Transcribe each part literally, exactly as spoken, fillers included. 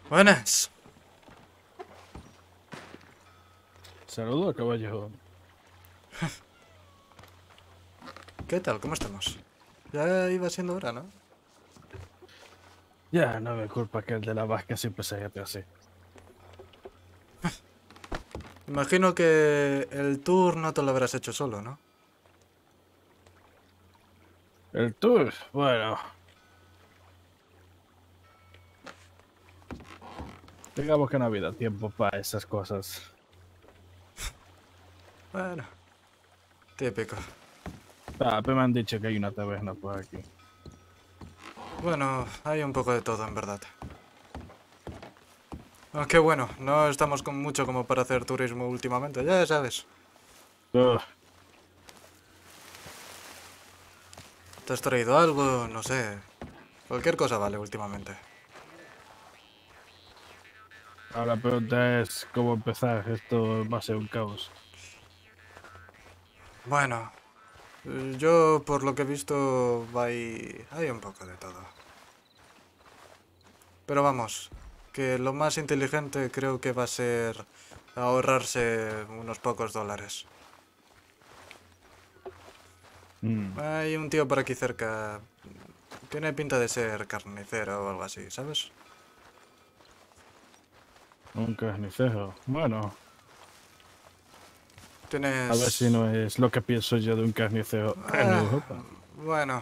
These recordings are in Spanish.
Buenas. Saludos, caballo. ¿Qué tal? ¿Cómo estamos? Ya iba siendo hora, ¿no? Ya, no me culpa que el de la vasca siempre se haya así. Imagino que el tour no te lo habrás hecho solo, ¿no? El tour, bueno. Digamos que no ha habido tiempo para esas cosas. Bueno, típico. Ah, pero me han dicho que hay una taberna por aquí. Bueno, hay un poco de todo, en verdad. Aunque bueno, no estamos con mucho como para hacer turismo últimamente, ya sabes. Ugh, ¿Te has traído algo? No sé. Cualquier cosa vale últimamente. ahora la pregunta es cómo empezar. Esto va a ser un caos. Bueno, yo por lo que he visto hay, hay un poco de todo. Pero vamos, que lo más inteligente creo que va a ser ahorrarse unos pocos dólares. Mm, Hay un tío por aquí cerca. Tiene pinta de ser carnicero o algo así, ¿sabes? un carnicero. Bueno, a ver si Tienes... no es lo que pienso yo de un carnicero en Ah, Europa. bueno,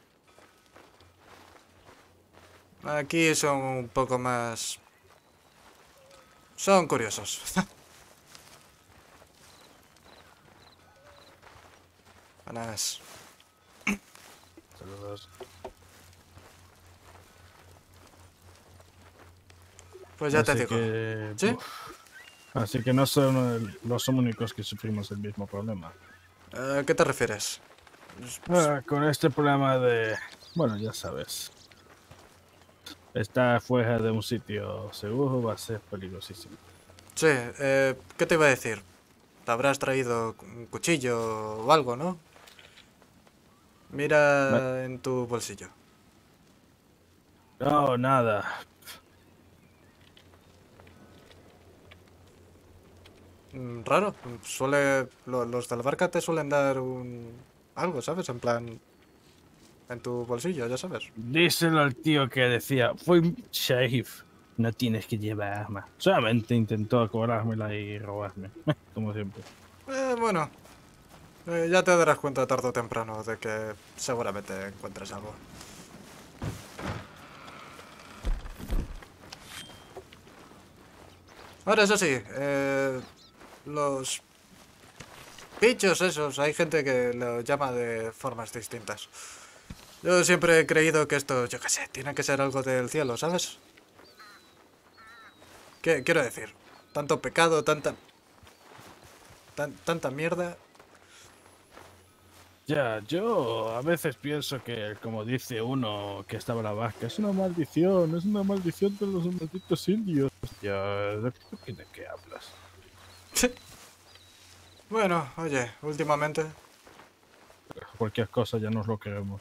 aquí son un poco más... Son curiosos. Buenas. Saludos. Pues ya te Así digo. que... ¿Sí? uf, así que no son los únicos que sufrimos el mismo problema. ¿A qué te refieres? Ah, con este problema de, bueno, ya sabes, estar fuera de un sitio seguro va a ser peligrosísimo. Sí, eh, ¿qué te iba a decir? Te habrás traído un cuchillo o algo, ¿no? Ma- Mira en tu bolsillo. No, nada. Mm, raro. Suele. lo- los del barca te suelen dar un. Algo, ¿sabes? En plan. En tu bolsillo, ya sabes. Díselo al tío que decía, fui sheriff, no tienes que llevar armas. Solamente intentó cobrármela y robarme, como siempre. Eh, bueno. eh, ya te darás cuenta tarde o temprano de que seguramente encuentres algo. Ahora, eso sí. eh, los bichos esos, hay gente que lo llama de formas distintas. Yo siempre he creído que esto, yo qué sé, tiene que ser algo del cielo, ¿sabes? ¿Qué quiero decir? Tanto pecado, tanta. tan- tanta mierda. Ya, yo a veces pienso que, como dice uno que estaba en la vasca, es una maldición, es una maldición de los malditos indios. Ya, ¿de qué, de qué hablas? Bueno, oye, últimamente. Cualquier cosa ya nos lo queremos.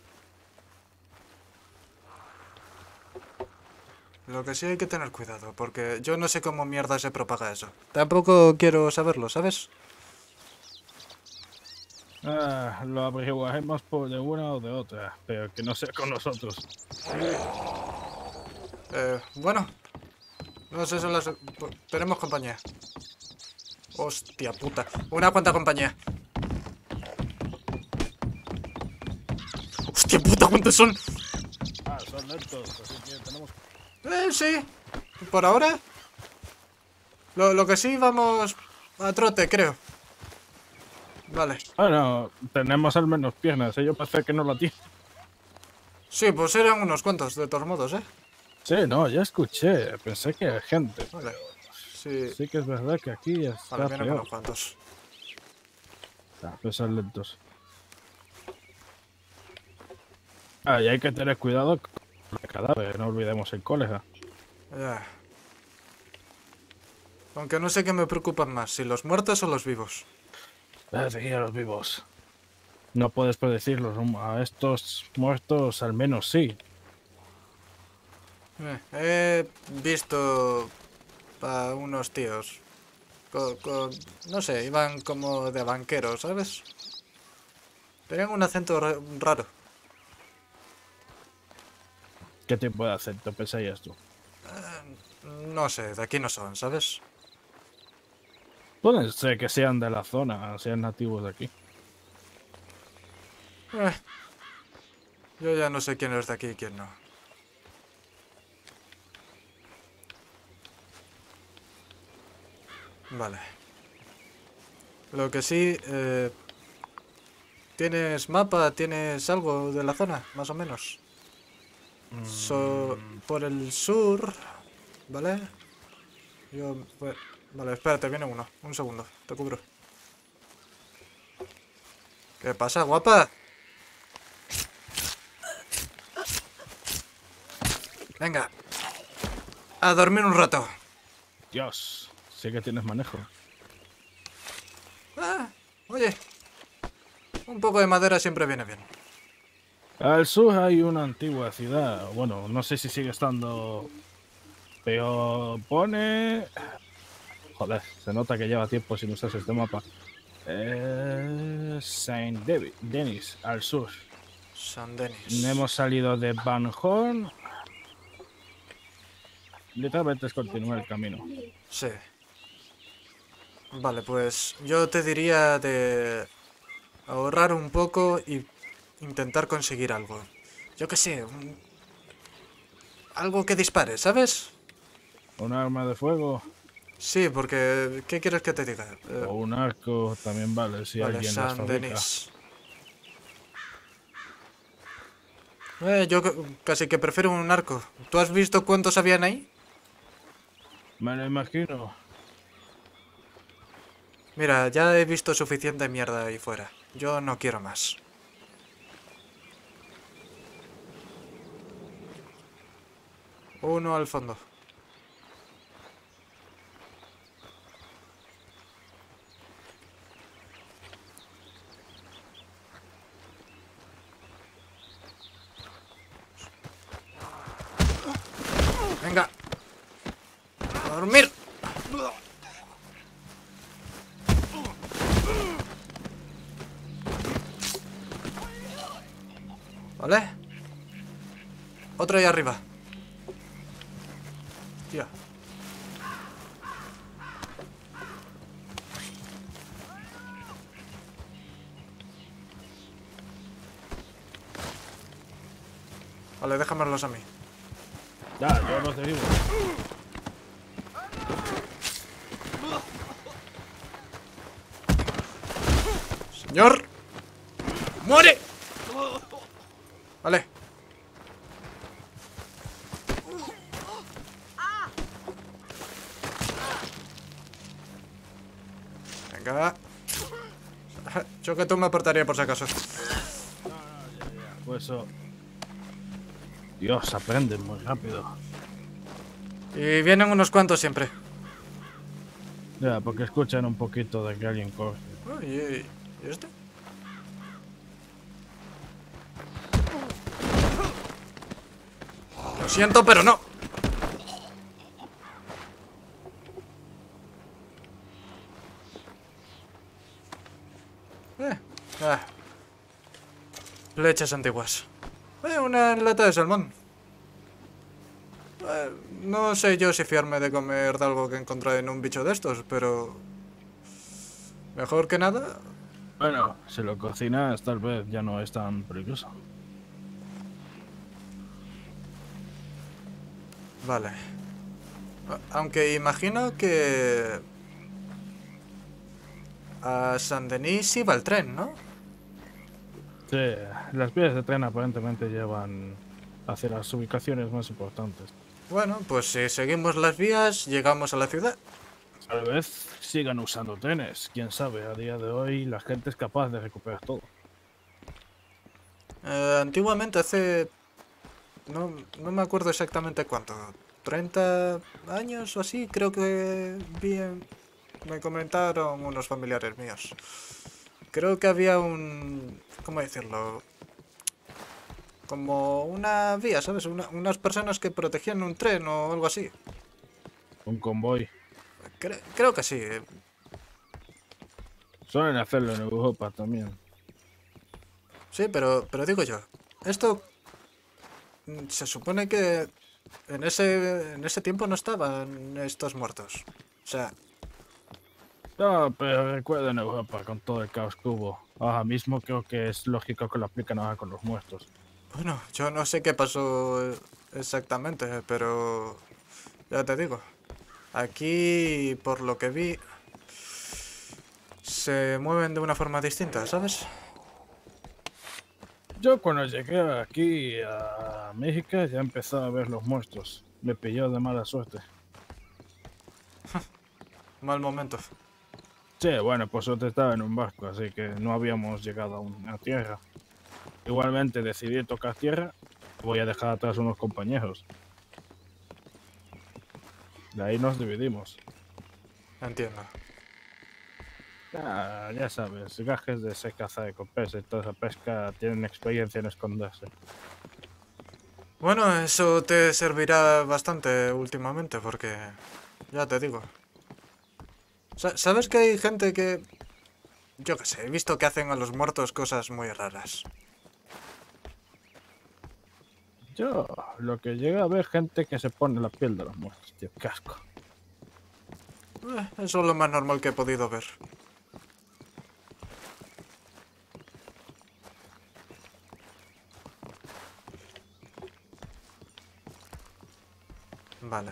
Lo que sí hay que tener cuidado, porque yo no sé cómo mierda se propaga eso. Tampoco quiero saberlo, ¿sabes? Ah, lo averiguaremos por de una o de otra, pero que no sea con nosotros. Eh, bueno, no sé, son las... Tenemos compañía. Hostia puta. Una cuanta compañía. Hostia puta, ¿cuántos son? Ah, son lentos, así que tenemos... Eh, sí. Por ahora. Lo, lo que sí, vamos a trote, creo. Vale. Bueno, tenemos al menos piernas, ellos parece que no la tienen. Sí, pues eran unos cuantos, de todos modos, ¿eh? Sí, no, ya escuché, pensé que era gente, Vale. pero Sí. sí que es verdad que aquí Vale, está vienen peor. unos cuantos. Ah, pues son lentos. Ah, y hay que tener cuidado con el cadáver, no olvidemos el colega. Ya. Aunque no sé qué me preocupan más, si los muertos o los vivos. Ah, seguir a los vivos. No puedes predecirlos, a estos muertos al menos sí. Eh, he visto a unos tíos con, con- no sé, iban como de banqueros, ¿sabes? Tenían un acento ra- raro. ¿Qué tipo de acento pensarías tú? No sé, de aquí no son, ¿sabes? Pueden ser que sean de la zona, sean nativos de aquí. Eh, yo ya no sé quién es de aquí y quién no. Vale. Lo que sí, eh, ¿tienes mapa? ¿Tienes algo de la zona? Más o menos. So, Mm, por el sur, ¿vale? Yo, pues, vale, espérate, viene uno. Un segundo, te cubro. ¿Qué pasa, guapa? Venga, a dormir un rato. Dios, sé que tienes manejo. Ah, oye, un poco de madera siempre viene bien. Al sur hay una antigua ciudad. Bueno, no sé si sigue estando. Pero pone. Joder, se nota que lleva tiempo sin usar este mapa. Eh, Saint David, Denis, al sur. San Denis. Hemos salido de Van Horn. Literalmente es continuar el camino. Sí. Vale, pues yo te diría de ahorrar un poco y intentar conseguir algo. Yo qué sé, un- algo que dispare, ¿sabes? Un arma de fuego Sí, porque ¿qué quieres que te diga? Eh, o un arco también vale si vale, alguien las San fabrica. Denis. Eh, yo c- casi que prefiero un arco. ¿Tú has visto cuántos habían ahí? Me lo imagino. Mira, ya he visto suficiente mierda ahí fuera. Yo no quiero más. Uno al fondo. Venga. A dormir. ¿Vale? Otro ahí arriba. Tío. Vale, déjamelos a mí. Ya, yo no te digo. Señor. ¡Muere! Vale. Venga. Yo que tú me aportaría por si acaso. Pues eso. Dios, aprende muy rápido. Y vienen unos cuantos siempre. Ya, porque escuchan un poquito de que alguien corre. Oh, ¿Y, y este? Lo siento, pero no. Eh, ah. Flechas antiguas. Eh, una lata de salmón. Eh, no sé yo si fiarme de comer de algo que encontré en un bicho de estos, pero... Mejor que nada. Bueno, si lo cocinas, tal vez ya no es tan peligroso. Vale. A- Aunque imagino que... A Saint-Denis iba el tren, ¿no? Sí, las vías de tren aparentemente llevan hacia las ubicaciones más importantes. Bueno, pues si seguimos las vías, llegamos a la ciudad. Tal vez sigan usando trenes. Quién sabe, a día de hoy la gente es capaz de recuperar todo. Eh, antiguamente, hace... No, no me acuerdo exactamente cuánto. ¿treinta años o así? Creo que vi en- me comentaron unos familiares míos. Creo que había un... ¿Cómo decirlo? Como una vía, ¿sabes? Una- unas personas que protegían un tren o algo así. Un convoy. Cre- creo que sí. eh. Suelen hacerlo en Europa también. Sí, pero, pero digo yo. Esto mm, se supone que en ese, en ese tiempo no estaban estos muertos. O sea, No, pero recuerda en Europa con todo el caos que hubo. Ahora mismo creo que es lógico que lo apliquen ahora con los muertos. bueno, yo no sé qué pasó eh, exactamente, pero ya te digo. Aquí, por lo que vi, se mueven de una forma distinta, ¿sabes? Yo cuando llegué aquí a México ya empezaba a ver los muertos. Me pilló de mala suerte. Mal momento. Sí, bueno, por suerte estaba en un barco, así que no habíamos llegado aún a tierra. Igualmente decidí tocar tierra. Voy a dejar atrás unos compañeros. De ahí nos dividimos. Entiendo. Ah, ya sabes, gajes de ese caza de copesa y toda esa pesca tienen experiencia en esconderse. Bueno, eso te servirá bastante últimamente, porque ya te digo. Sa- ¿Sabes que hay gente que, yo qué sé, he visto que hacen a los muertos cosas muy raras? Yo lo que llega a ver gente que se pone la piel de los muertos, tío, qué asco. Eh, eso es lo más normal que he podido ver. Vale.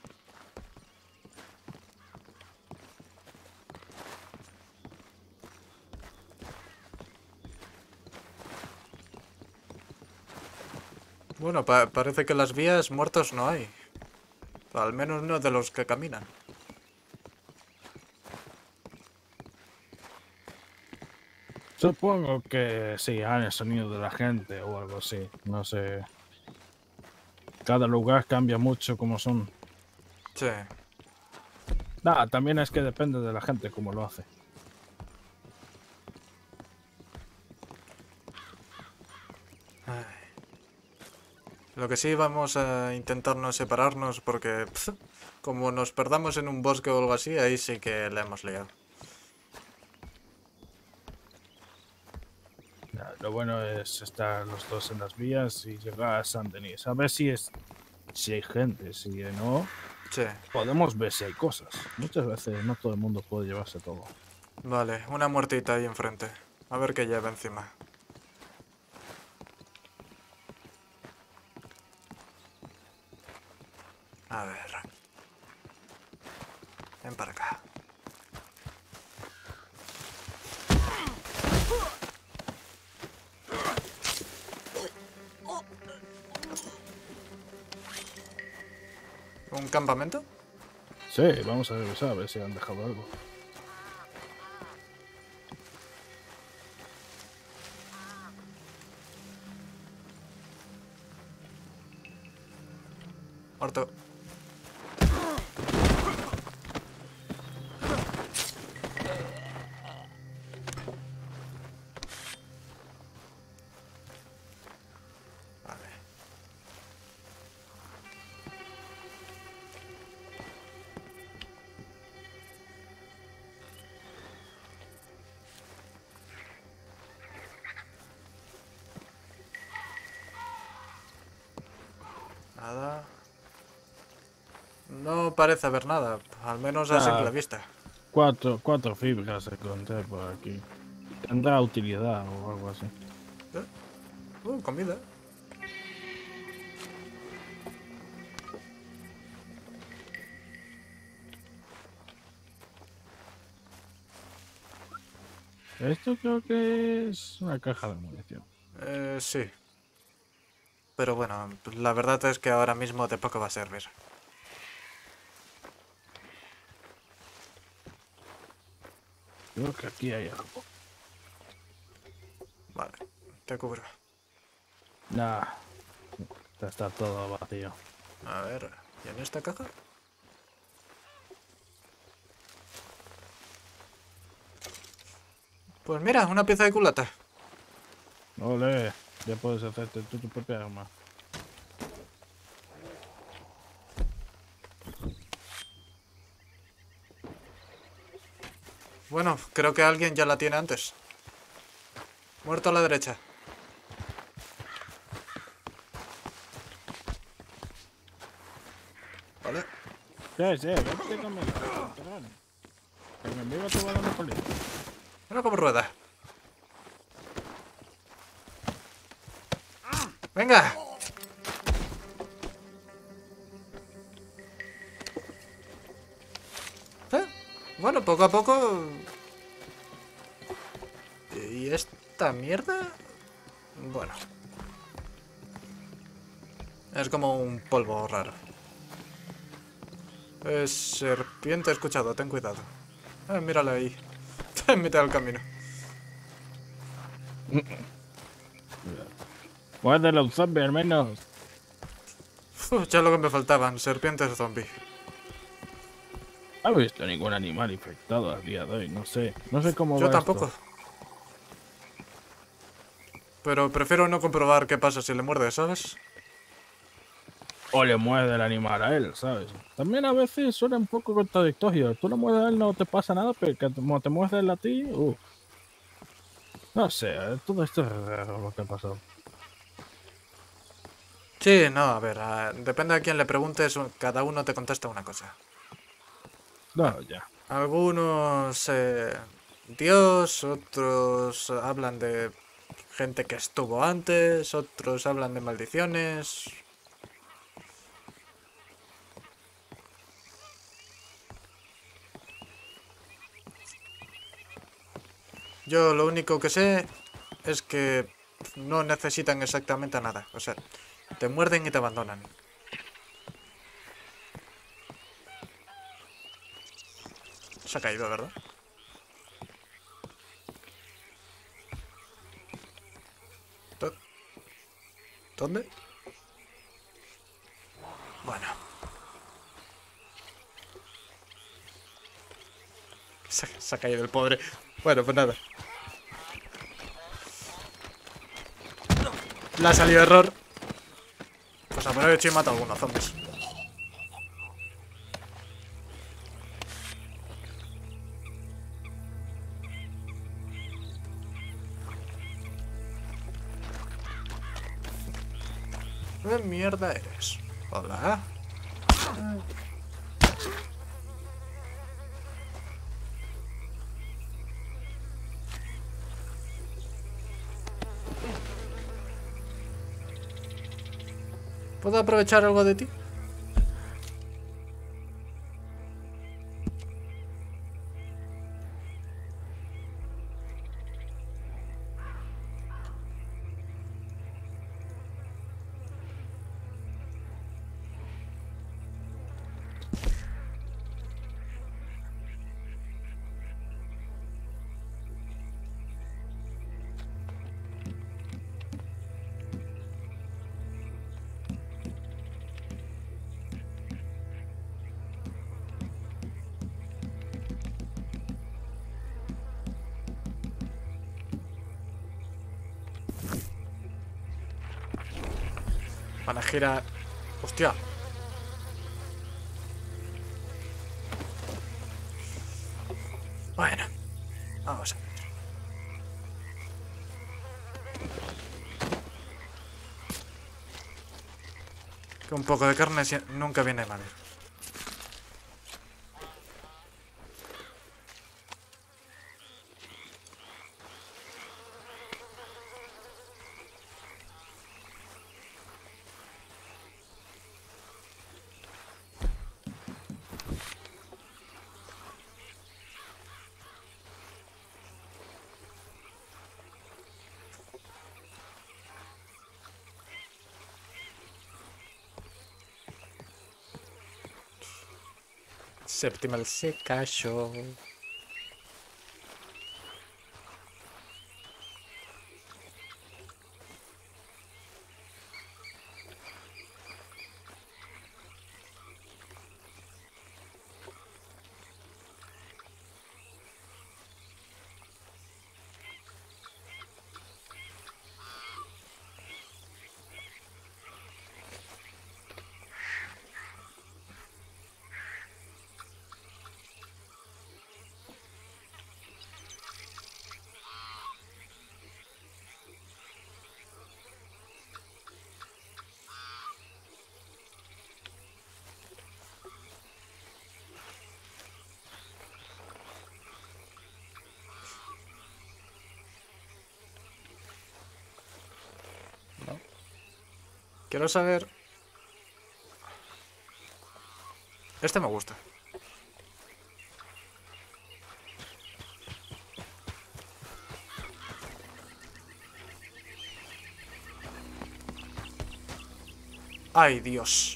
Bueno, pa- parece que las vías muertos no hay. Al menos no de los que caminan. Supongo que sí, han el sonido de la gente o algo así, no sé. Cada lugar cambia mucho como son. Sí. Nada, también es que depende de la gente cómo lo hace. Ay. Lo que sí vamos a intentar no separarnos porque pf, como nos perdamos en un bosque o algo así, ahí sí que la hemos liado. Nada, lo bueno es estar los dos en las vías y llegar a San Denis. A ver si es si hay gente, si no, Sí. podemos ver si hay cosas. Muchas veces no todo el mundo puede llevarse todo. Vale, una muertita ahí enfrente. A ver qué lleva encima. A ver. Ven para acá. ¿Un campamento? Sí, vamos a revisar a ver si han dejado algo. Muerto. Vale. Nada. No parece haber nada, al menos a simple Ah, vista. cuatro, cuatro fibras encontré por aquí. Tendrá utilidad o algo así. ¿Eh? Uh, comida. Esto creo que es una caja de munición. Eh, sí. Pero bueno, la verdad es que ahora mismo de poco va a servir. Creo que aquí hay algo. Vale, te cubro. Nah, está todo vacío. A ver, ¿y en esta caja? Pues mira, una pieza de culata. Ole, Ya puedes hacerte tú tu propia arma. Bueno, creo que alguien ya la tiene antes. Muerto a la derecha. Vale. Sí, sí, vete conmigo. Cabrón. El enemigo te va dando peligro. Mira cómo rueda. ¡Venga! ¿Eh? Bueno, poco a poco... ¿Y esta mierda? Bueno. Es como un polvo raro. Es serpiente escuchado, ten cuidado. Eh, míralo ahí. En mitad del camino. Muérdelo un zombie al menos. Uf, ya lo que me faltaban, serpientes zombie. No he visto ningún animal infectado al día de hoy, no sé. No sé cómo Yo va tampoco. esto. Pero prefiero no comprobar qué pasa si le muerde, ¿sabes? O le muerde el animal a él, ¿sabes? También a veces suena un poco contradictorio. Tú le muerdes a él, no te pasa nada, pero que como te muerde él a ti, uh. No sé, eh, todo esto es raro lo que ha pasado. Sí, no, a ver, a- depende a quién le preguntes, cada uno te contesta una cosa. No, ya. Algunos, eh, Dios, otros hablan de gente que estuvo antes, otros hablan de maldiciones. Yo lo único que sé es que no necesitan exactamente nada. O sea, te muerden y te abandonan. Se ha caído, ¿verdad? ¿Dó- ¿Dónde? Bueno. Se, se ha caído el pobre. Bueno, pues nada. Le ha salido error. Pues a poner hecho y mata a algunos zombies. ¿Qué mierda eres? Hola. ¿Puedo aprovechar algo de ti? Van a girar. Hostia. Bueno. Vamos a ver. Que un poco de carne sie- nunca viene mal. Septimal se cayó. Quiero saber... Este me gusta. Ay, Dios.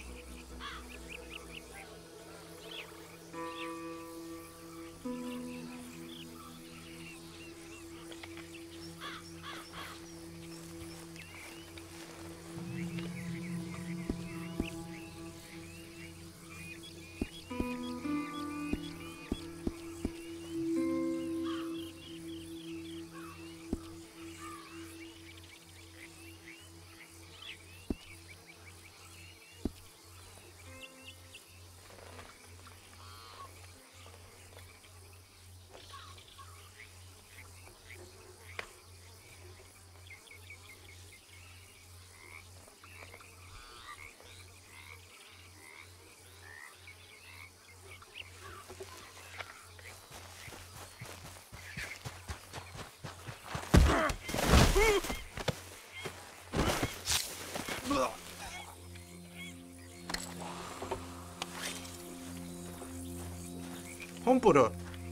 Un puro.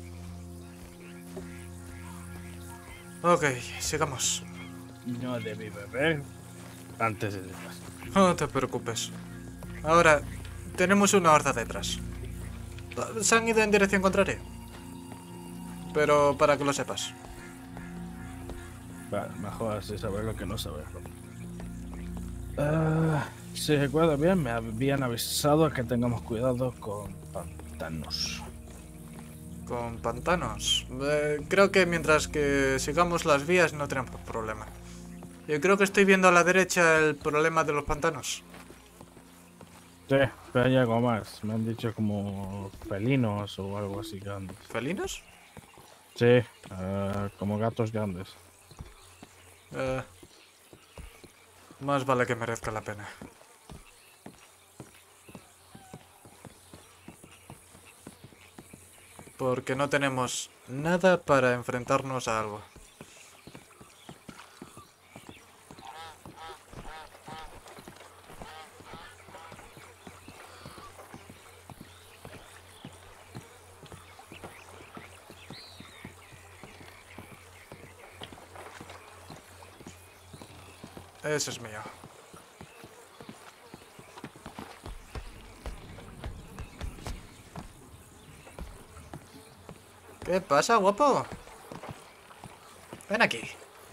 Ok, sigamos. No debí beber antes de llegar. No te preocupes. Ahora, tenemos una horda detrás. Se han ido en dirección contraria. Pero para que lo sepas. Vale, mejor así saberlo que no saberlo. Uh, si recuerdo bien, me habían avisado que tengamos cuidado con pantanos. Con pantanos. Eh, creo que mientras que sigamos las vías no tenemos problema. Yo creo que estoy viendo a la derecha el problema de los pantanos. Sí, pero hay algo más. Me han dicho como felinos o algo así grandes. ¿Felinos? Sí, uh, como gatos grandes. Eh, más vale que merezca la pena. Porque no tenemos nada para enfrentarnos a algo. Ese es mío. ¿Qué pasa, guapo? Ven aquí.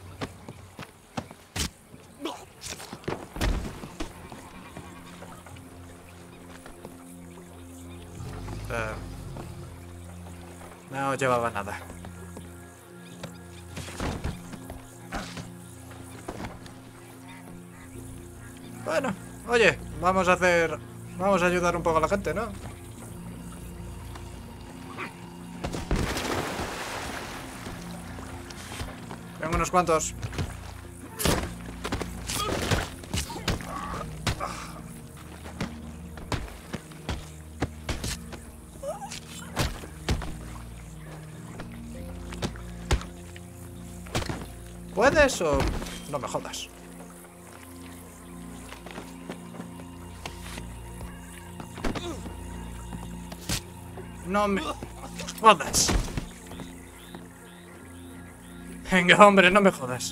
Eh, no llevaba nada. Bueno, oye, vamos a hacer... Vamos a ayudar un poco a la gente, ¿no? Tengo unos cuantos. ¿Puedes o no me jodas? No me jodas. Venga, hombre, no me jodas.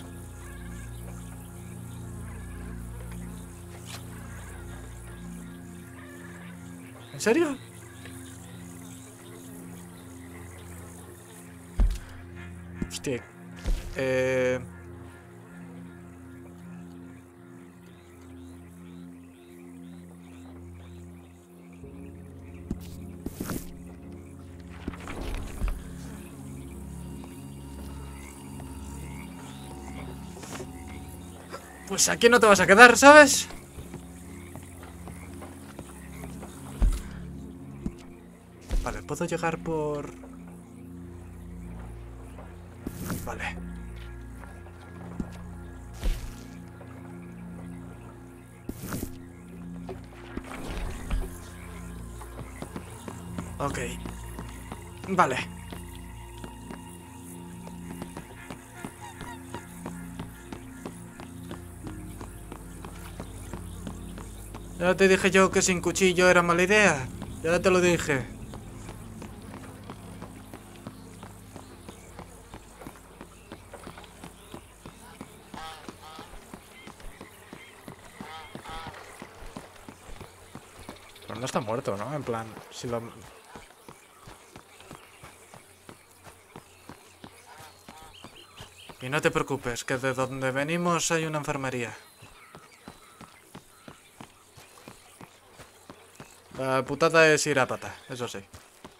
¿En serio? Hostia. Eh... Pues aquí no te vas a quedar, ¿sabes? Vale, puedo llegar por... Vale. Ok. Vale. Ya te dije yo que sin cuchillo era mala idea. Ya te lo dije. Pero no está muerto, ¿no? En plan, si lo... Y no te preocupes, que de donde venimos hay una enfermería. La putada es ir a pata, eso sí.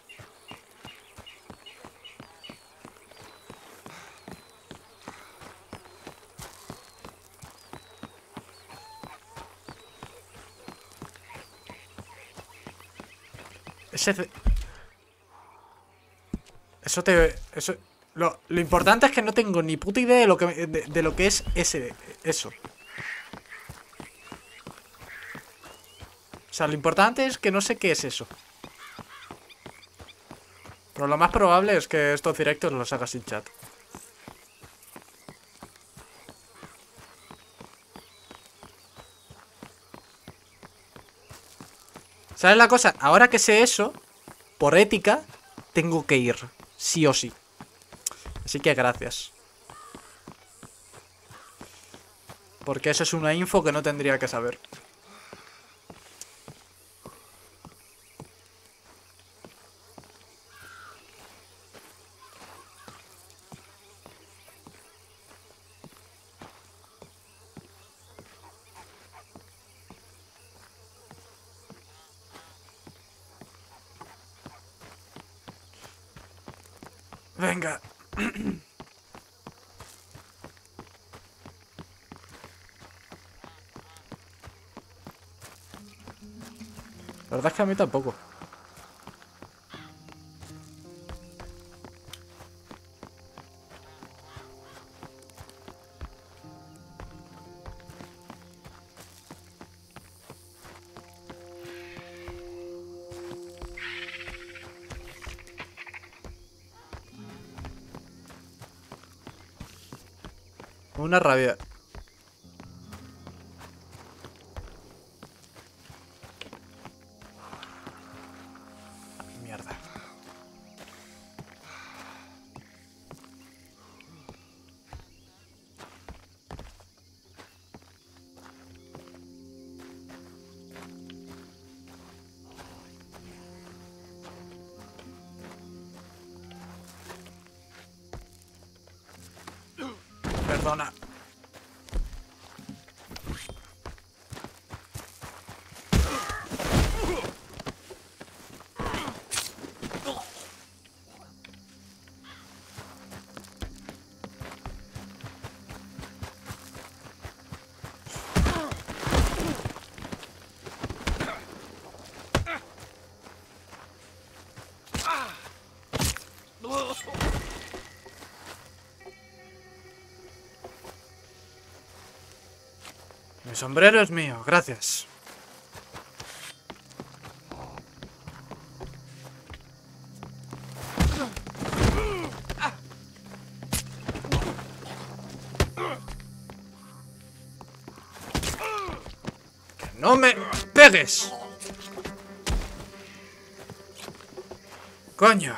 Ese... Eso te... Eso... Lo, lo importante es que no tengo ni puta idea de lo que, de, de lo que es ese... Eso. O sea, lo importante es que no sé qué es eso. Pero lo más probable es que estos directos los haga sin chat. ¿Sabes la cosa? Ahora que sé eso, por ética, tengo que ir. Sí o sí. Así que gracias. Porque eso es una info que no tendría que saber. Venga. La verdad es que a mí tampoco. Una rabia. Mierda. Perdona. Mi sombrero es mío, gracias. ¡Que no me pegues! ¡Coño!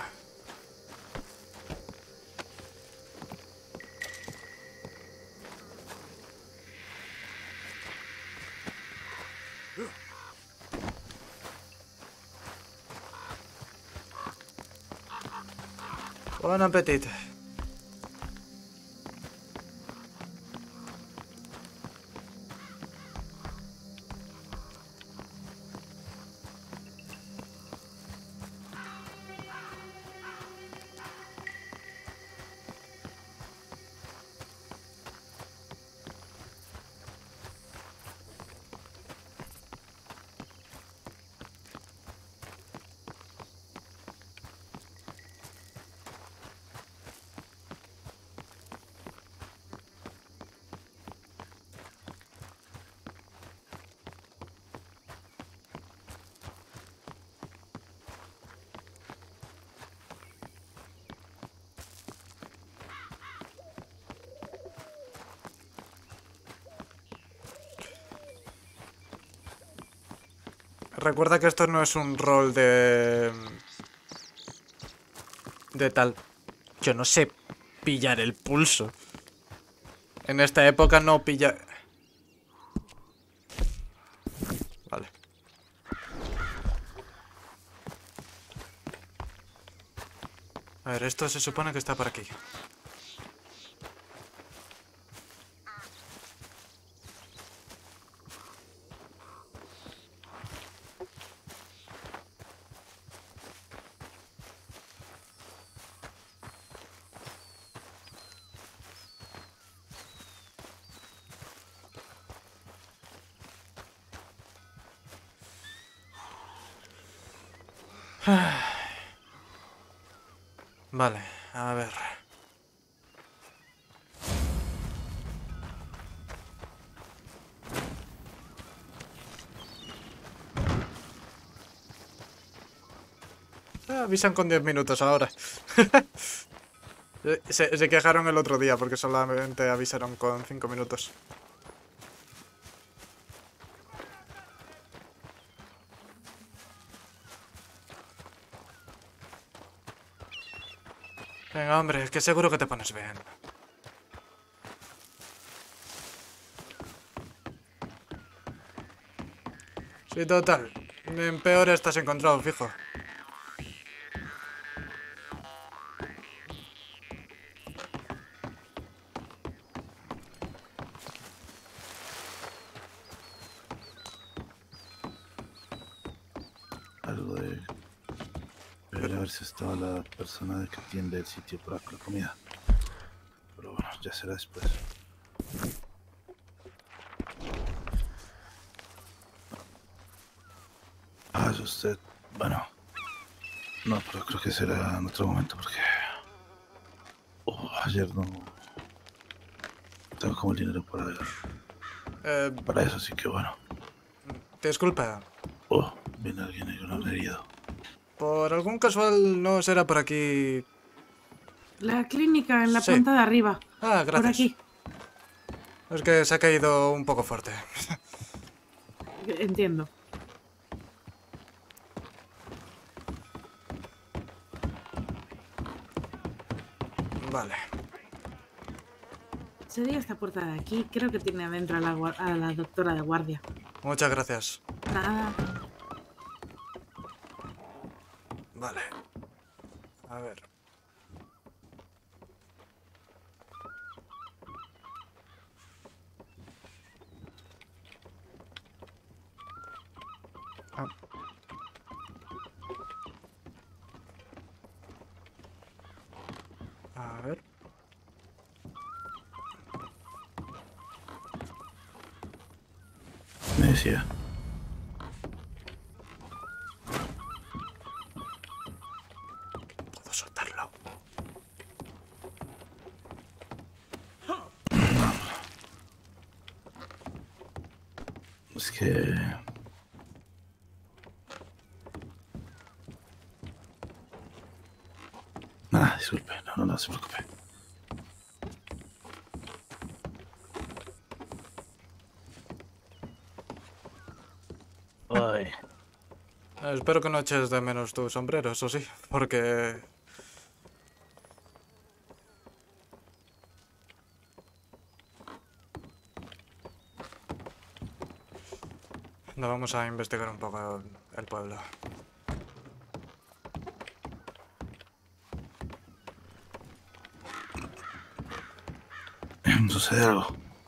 Buen apetito. recuerda que esto no es un rol de... De tal... Yo no sé pillar el pulso. En esta época no pilla... Vale. A ver, esto se supone que está por aquí. Vale, a ver. Ah, avisan con diez minutos ahora. se, se quejaron el otro día porque solamente avisaron con cinco minutos. Venga, hombre, es que seguro que te pones bien. Sí, total. En peor estás encontrado, fijo. Algo de... Debería ver si estaba la persona que atiende el sitio para la comida. Pero bueno, ya será después. Ah, es usted... Bueno... No, pero creo que será en otro momento porque... Oh, ayer no... Tengo como el dinero para... Eh, Para eso, así que bueno. disculpa. Oh, viene alguien ahí con un herido. Por algún casual no será por aquí... La clínica en la Sí. planta de arriba. Ah, Por gracias. aquí. Es que se ha caído un poco fuerte. Entiendo. Vale. Sería esta puerta de aquí. Creo que tiene adentro a la, gua- a la doctora de guardia. Muchas gracias. Nada. Vale. A ver. Ah. A ver. Me decía... Puedo soltarlo. Es que... Nada, disculpe. No, no, no se preocupe. Ay, Eh, espero que no eches de menos tu sombrero, eso sí, porque... No, vamos a investigar un poco el pueblo. Sucede algo.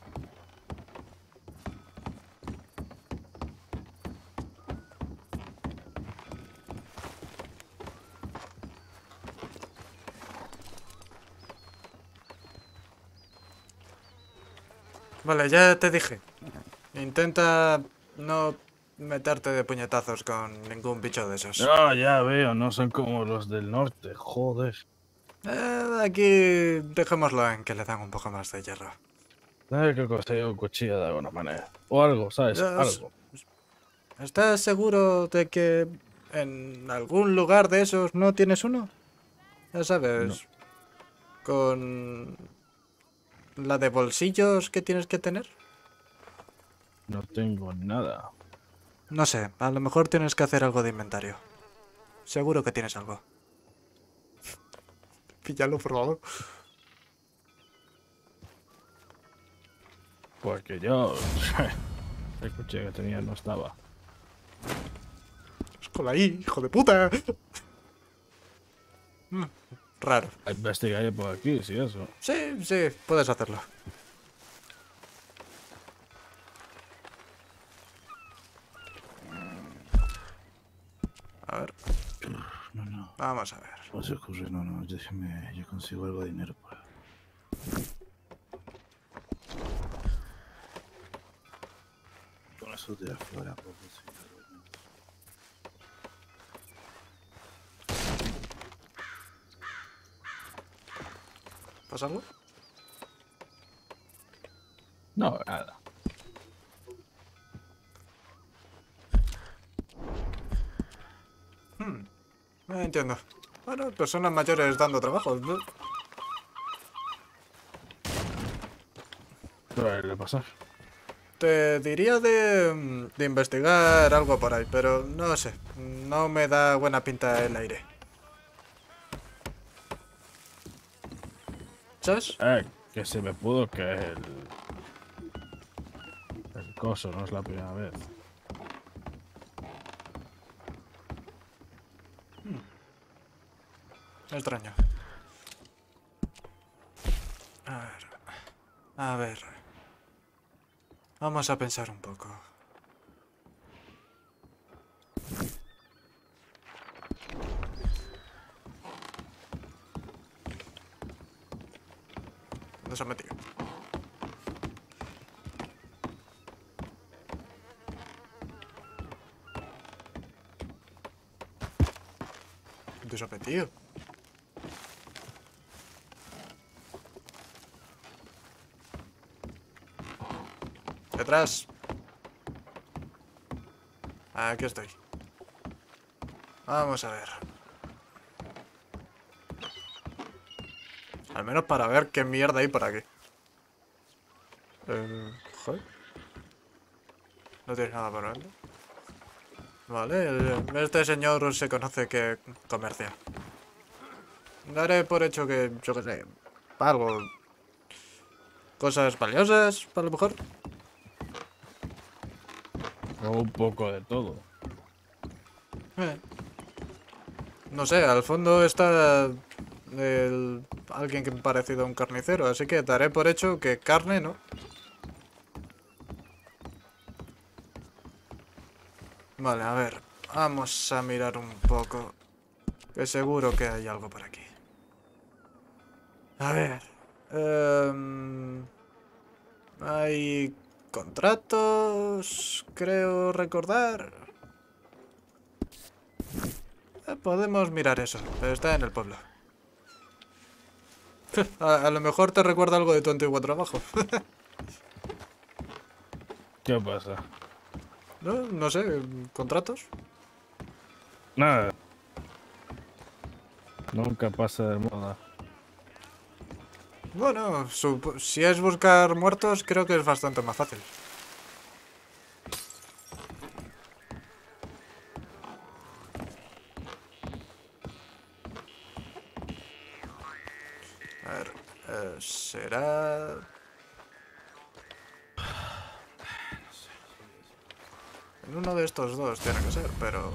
Vale, ya te dije. Intenta no meterte de puñetazos con ningún bicho de esos. no, ya veo, no son como los del norte, joder. Eh, aquí dejémoslo en que le dan un poco más de hierro. Tendré que conseguir un cuchillo de alguna manera. O algo, ¿sabes? Ya, Algo. ¿Estás seguro de que en algún lugar de esos no tienes uno? Ya sabes, No. con la de bolsillos que tienes que tener. No tengo nada. No sé, a lo mejor tienes que hacer algo de inventario. Seguro que tienes algo. Píllalo, por favor. Porque yo... el coche que tenía no estaba. Escola ahí, hijo de puta. Mm, raro. Investigaré por aquí, si eso. Sí, sí, puedes hacerlo. A ver, No, no. vamos a ver. No se ocurre, no, no. Déjeme, yo consigo algo de dinero para. Con eso de afuera, poco, sí. ¿Pasa algo? No, nada. Hmm, no entiendo. Bueno, personas mayores dando trabajo, ¿no? ¿Qué le pasa? Te diría de, mm, de investigar algo por ahí, pero no sé. No me da buena pinta el aire. ¿Sabes? Eh, que se me pudo caer el... El coso, no es la primera vez. Extraño. A ver. A ver. Vamos a pensar un poco. ¿Dónde se ha metido? ¿Dónde se ha metido? Detrás. Aquí estoy. Vamos a ver. Al menos para ver qué mierda hay por aquí. Eh, joder. No tienes nada para vender. Vale, el- este señor se conoce que comercia. Daré por hecho que, yo qué sé, algo. Cosas valiosas, a lo mejor. O un poco de todo. Eh. No sé, al fondo está el, alguien que me ha parecido un carnicero, así que daré por hecho que carne, ¿no? Vale, a ver, vamos a mirar un poco, que seguro que hay algo por aquí. A ver, em, hay contratos, creo recordar. Eh, Podemos mirar eso, pero está en el pueblo. A, a lo mejor te recuerda algo de tu antiguo trabajo. ¿Qué pasa? No, no sé, ¿contratos? Nada. Nunca pasa de moda. Bueno, sup- si es buscar muertos, creo que es bastante más fácil. A ver, eh, será... En uno de estos dos tiene que ser, pero...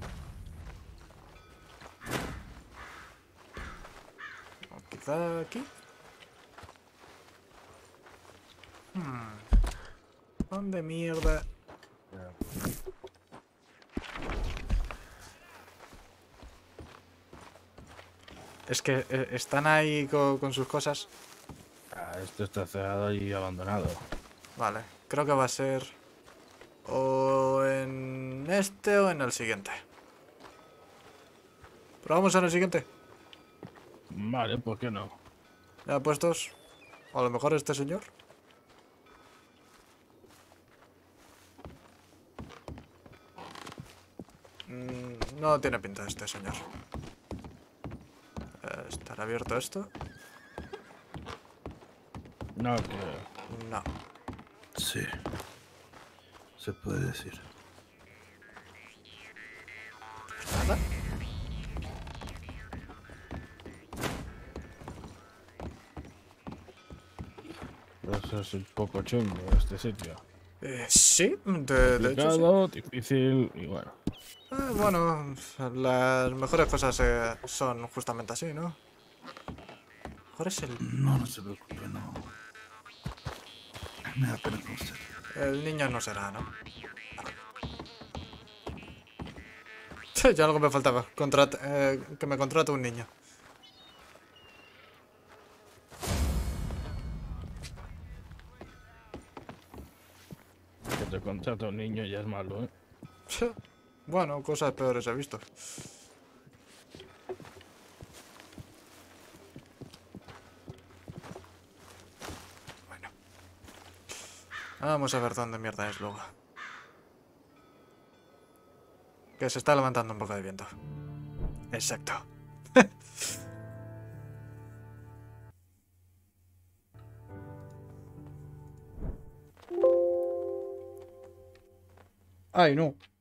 O quizá aquí. Hmm. ¿Dónde mierda? Es que eh, están ahí co- con sus cosas. Ah, esto está cerrado y abandonado. Vale, creo que va a ser o en este o en el siguiente. ¿Probamos en el siguiente? Vale, ¿por qué no? ¿Ya puestos? O a lo mejor este señor. Mm, no tiene pinta este señor. Eh, ¿Estará abierto esto? No creo. No. Sí. Se puede decir. Eso es un poco chungo este sitio. Eh, sí, de, de hecho sí. Complicado, difícil y bueno. Eh, bueno, las mejores cosas eh, son justamente así, ¿no? Mejor es el, No, no se preocupe, no. Me da pena con usted. el niño no será, ¿no? Ya algo me faltaba, contrat- eh, que me contrate un niño. Que te contrata un niño ya es malo, ¿eh? Bueno, cosas peores he visto. Bueno. Vamos a ver dónde mierda es luego. Que se está levantando un poco de viento. Exacto. Ay, no.